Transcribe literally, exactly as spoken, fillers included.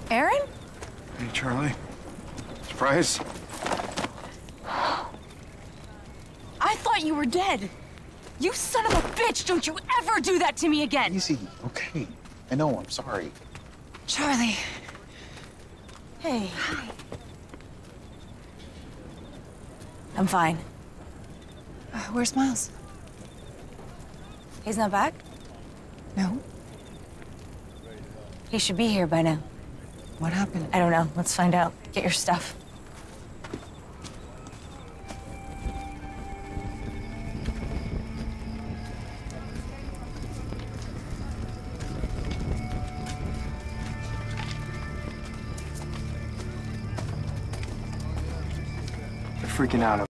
Aaron? Hey, Charlie. Surprise? I thought you were dead. You son of a bitch! Don't you ever do that to me again! Easy, okay. I know, I'm sorry. Charlie. Hey. Hi. I'm fine. Uh, where's Miles? He's not back? No. He should be here by now. What happened? I don't know. Let's find out. Get your stuff. They're freaking out.